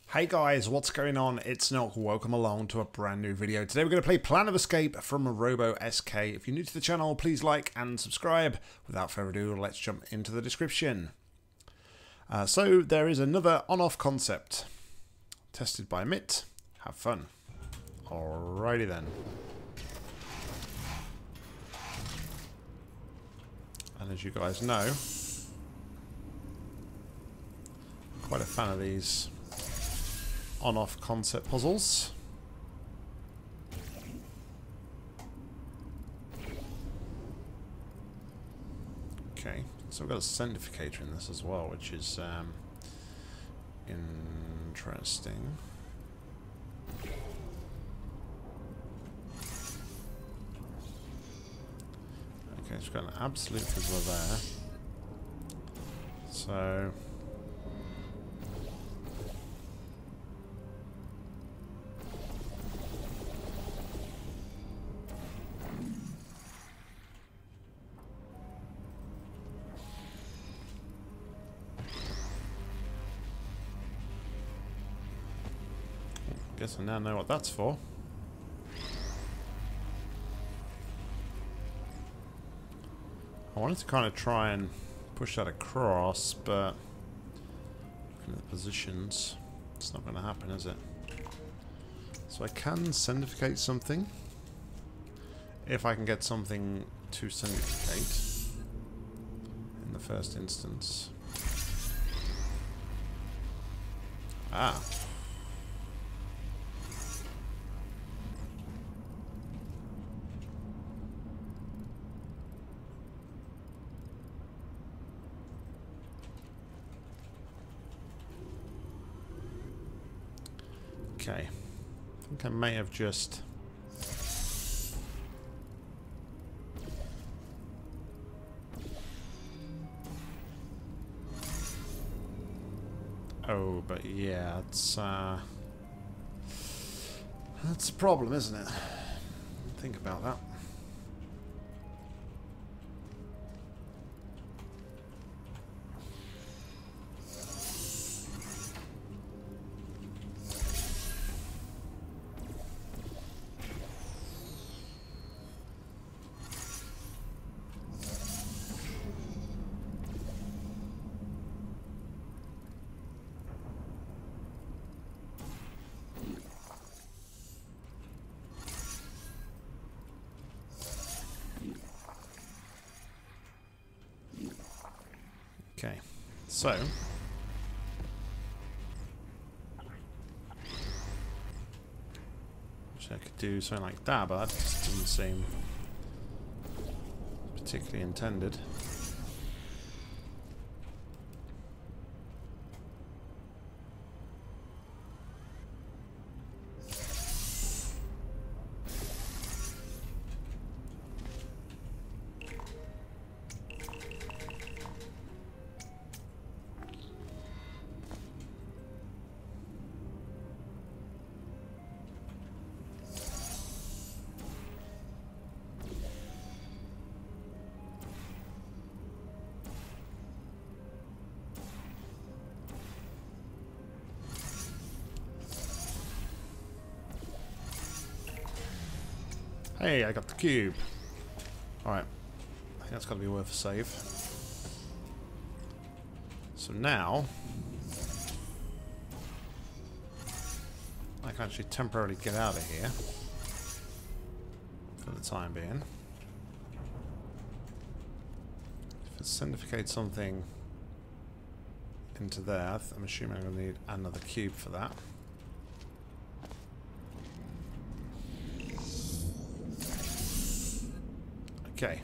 Hey guys, what's going on? It's Nock. Welcome along to a brand new video. Today we're going to play Plan of Escape from Robo SK. If you're new to the channel, please like and subscribe. Without further ado, let's jump into the description. So there is another on-off concept. Tested by Mitt. Have fun. Alrighty then. And as you guys know, I'm quite a fan of these on-off concept puzzles. Okay, so we've got a centificator in this as well, which is interesting. Okay, so we've got an absolute fizzler there. So guess I now know what that's for. I wanted to kind of try and push that across, but looking at the positions, it's not going to happen, is it? So I can centrifugate something, if I can get something to centrifugate in the first instance. Ah. Okay, I think I may have just but yeah, that's a problem, isn't it? Think about that. Okay, so I could do something like that, but that just doesn't seem particularly intended. Hey, I got the cube. Alright. I think that's got to be worth a save. So now I can actually temporarily get out of here for the time being. If it centrifugates something into there, I'm assuming I'm going to need another cube for that. Okay.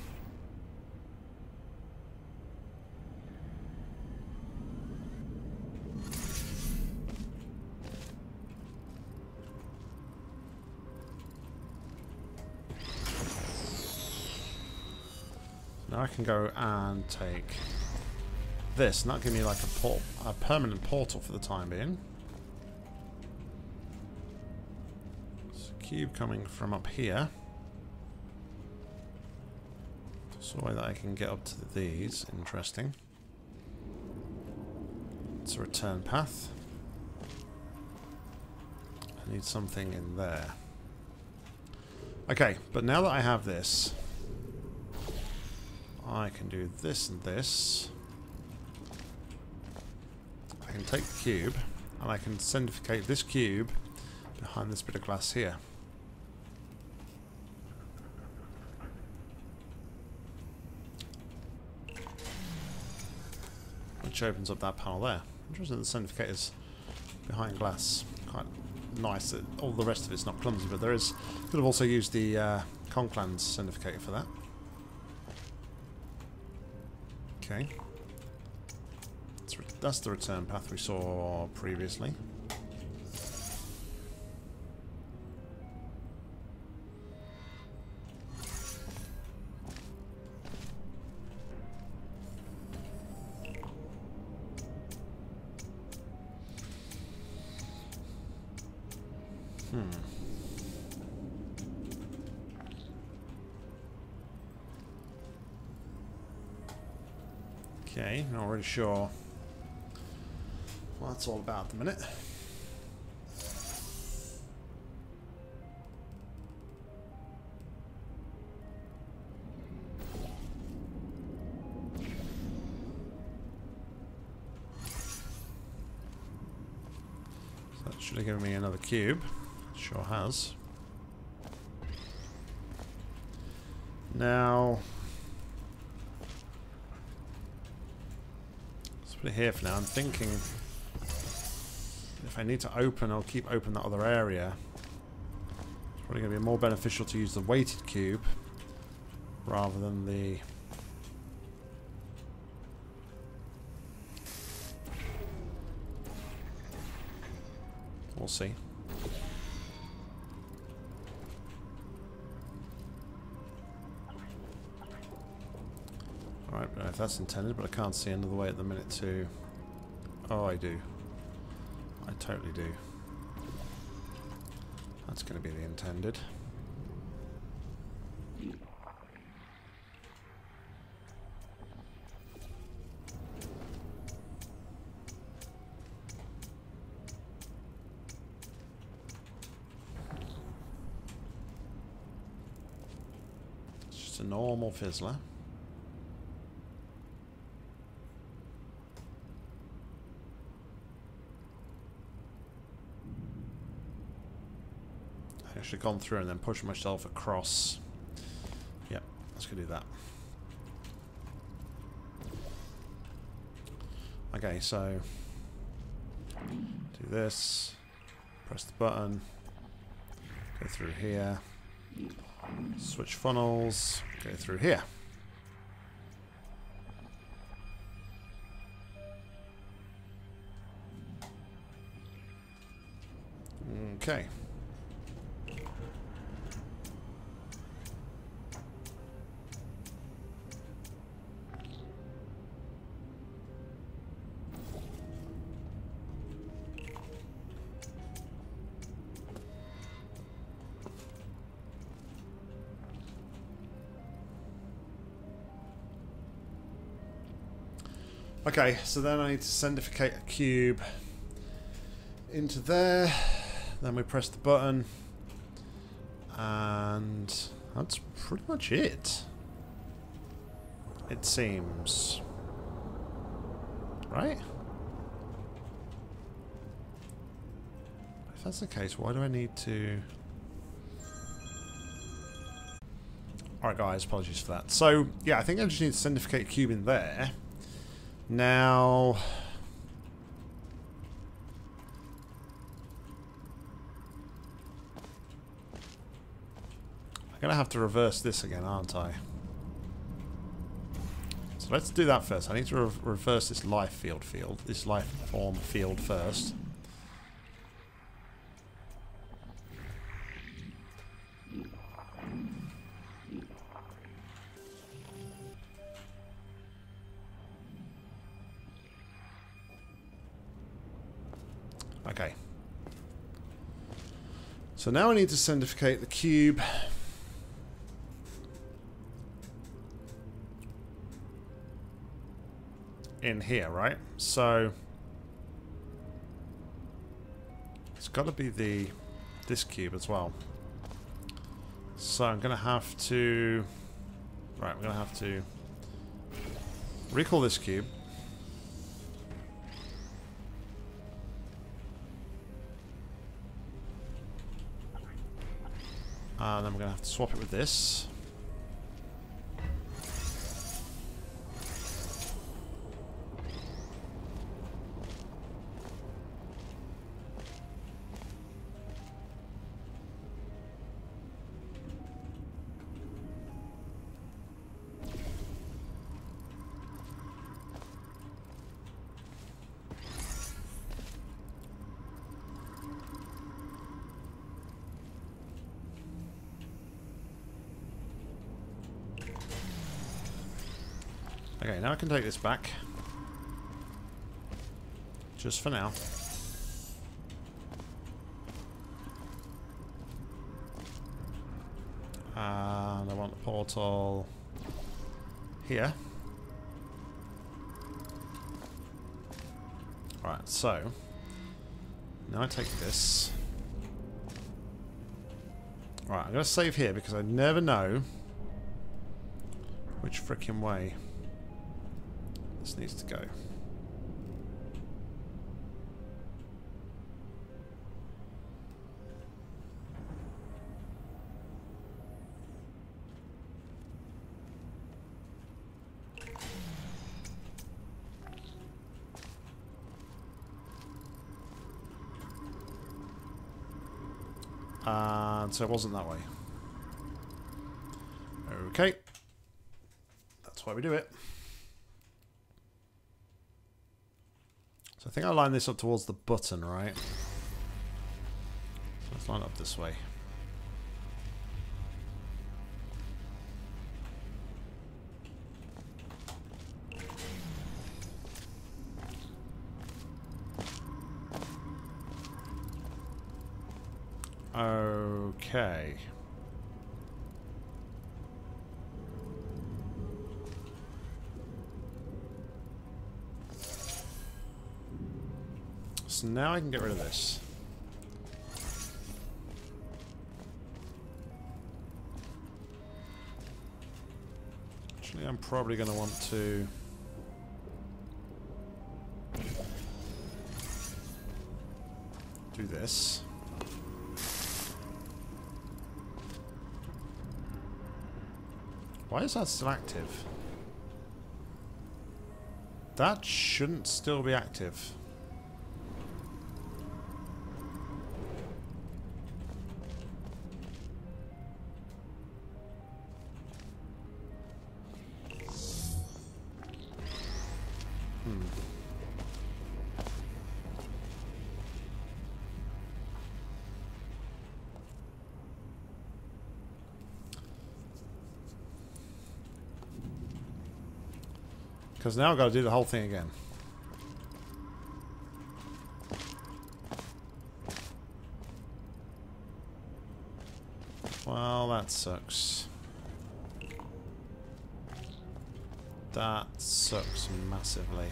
Now I can go and take this, and that'll give me like a permanent portal for the time being. There's a cube coming from up here. So a way that I can get up to these. Interesting. It's a return path. I need something in there. Okay, but now that I have this, I can do this and this. I can take the cube, and I can centrifugate this cube behind this bit of glass here. Which opens up that panel there. Interesting, the centrifugator's behind glass. Quite nice that all the rest of it's not clumsy, but there is. Could have also used the Conclan's centrifugator for that. Okay. That's the return path we saw previously. Okay, not really sure what that's all about at the minute. So that should have given me another cube. It sure has. Now, let's put it here for now. I'm thinking if I need to open, I'll keep open that other area. It's probably going to be more beneficial to use the weighted cube rather than the... We'll see. Alright, but if that's intended, but I can't see another way at the minute to... Oh, I do. I totally do. That's going to be the intended. It's just a normal fizzler. I should have gone through and then pushed myself across. Yep, let's go do that. Okay, so do this, press the button, go through here, switch funnels, go through here. Okay. Okay, so then I need to centrifugate a cube into there. Then we press the button. And that's pretty much it. It seems. Right? If that's the case, why do I need to... Alright guys, apologies for that. So, yeah, I think I just need to centrifugate a cube in there. Now, I'm going to have to reverse this again, aren't I? So let's do that first. I need to reverse this life this life form field first. Okay. So now I need to centrifugate the cube in here, right? So it's got to be the this cube as well. So I'm going to have to... Right, we're going to have to recall this cube. And then we're going to have to swap it with this. Okay, now I can take this back. Just for now. And I want the portal here. Alright, so now I take this. Alright, I'm going to save here because I never know which frickin' way this needs to go. And so it wasn't that way. Okay. That's why we do it. So I think I line this up towards the button, right? So let's line up this way. Okay. So now I can get rid of this. Actually, I'm probably going to want to do this. Why is that still active? That shouldn't still be active. Because now I've got to do the whole thing again. Well, that sucks. That sucks massively.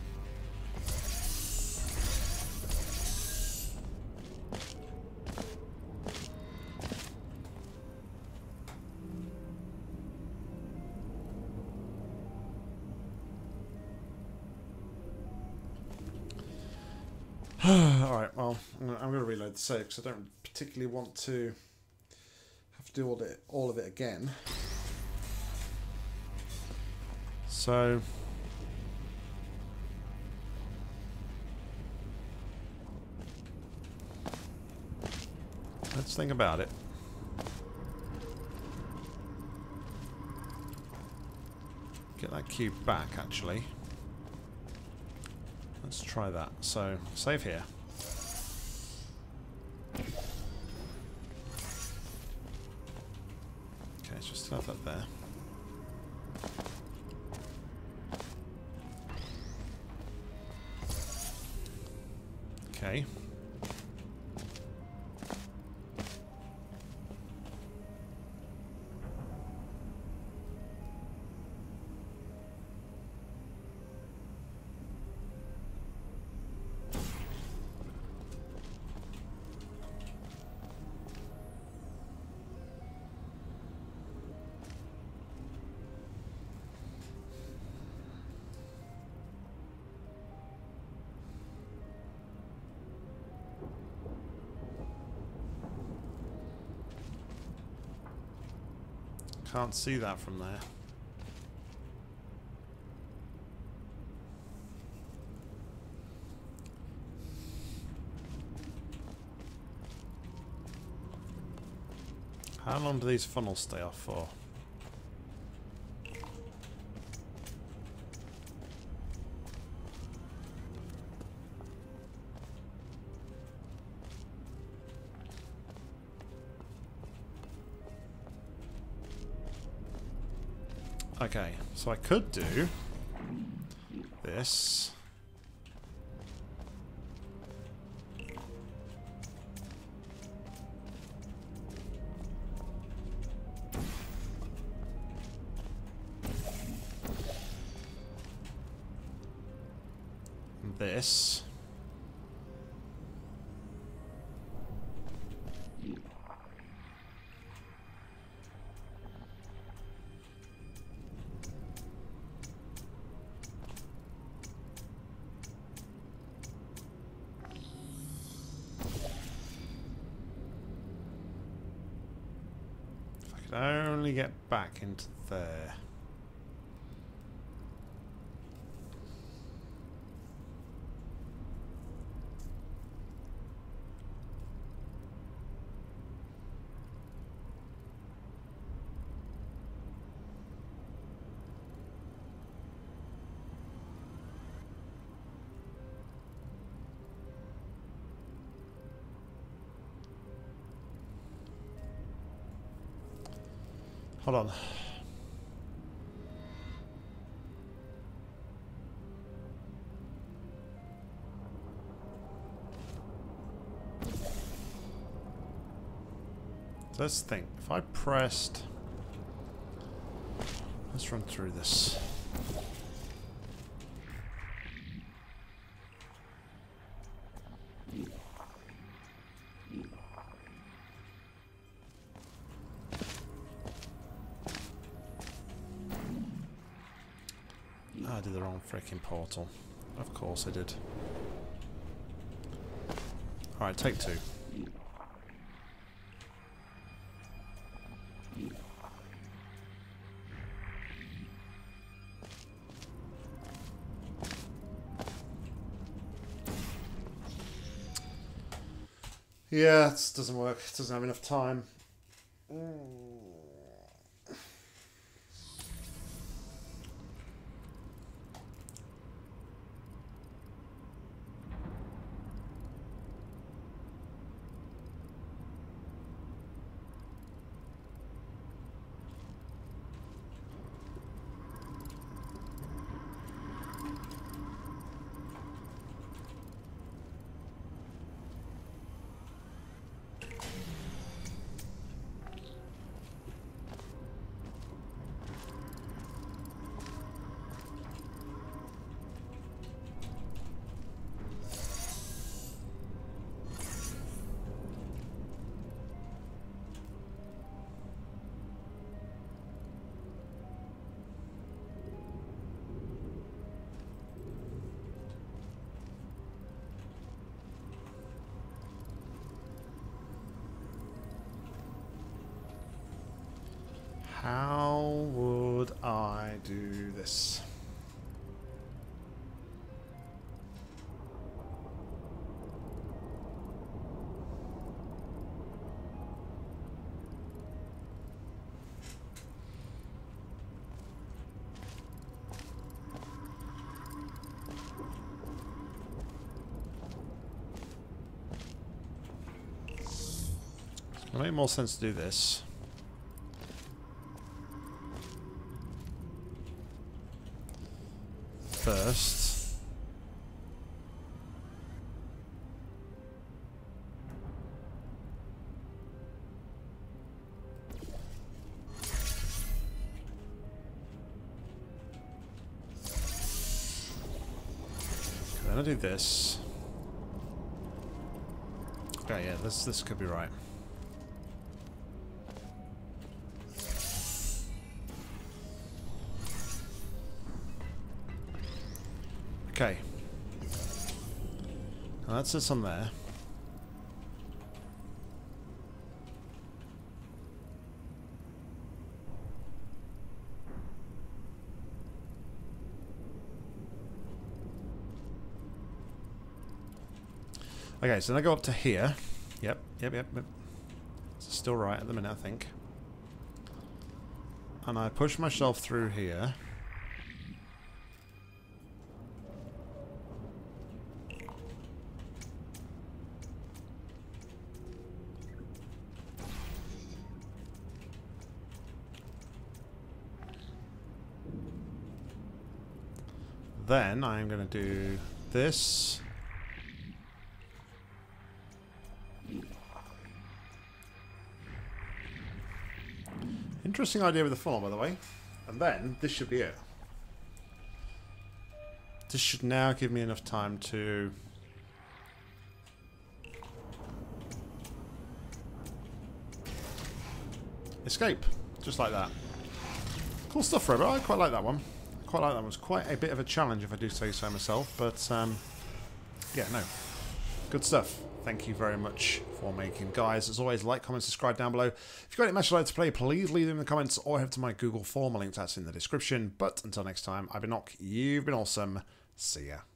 Alright, well, I'm going to reload the save because I don't particularly want to have to do all of it again. So let's think about it. Get that cube back, actually. Let's try that. So, save here. Okay, let's just have that there. Okay. Can't see that from there. How long do these funnels stay off for? Okay, so I could do this. This. If I could only get back into there. Hold on. So let's think. If I pressed... Let's run through this. I did the wrong freaking portal. Of course I did. Alright, take two. Yeah, this doesn't work. It doesn't have enough time. How would I do this? It's going to make more sense to do this. First, then I do this. Okay, yeah, this could be right. Okay. Now that's this on there. Okay, so then I go up to here. Yep. It's still right at the minute, I think. And I push myself through here. Then I'm going to do this. Interesting idea with the funnel, by the way. And then this should be it. This should now give me enough time to escape. Just like that. Cool stuff, Robo. I quite like that one. Quite like that one. It was quite a bit of a challenge, if I do say so myself. But, yeah, no. Good stuff. Thank you very much for making. Guys, as always, like, comment, subscribe down below. If you've got any match you'd like to play, please leave them in the comments or head to my Google form. A link to that's in the description. But until next time, I've been Nock. You've been awesome. See ya.